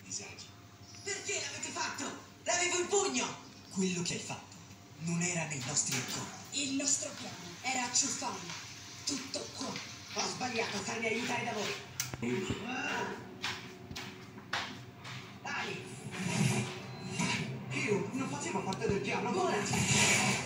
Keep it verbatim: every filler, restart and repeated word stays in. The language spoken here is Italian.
disagi. Perché l'avete fatto? L'avevo in pugno! Quello che hai fatto non era nei nostri accordi. Il nostro piano era acciuffarlo. Tutto qua. Ho sbagliato a farmi aiutare da voi. Dai! Io non facevo parte del piano. Vola!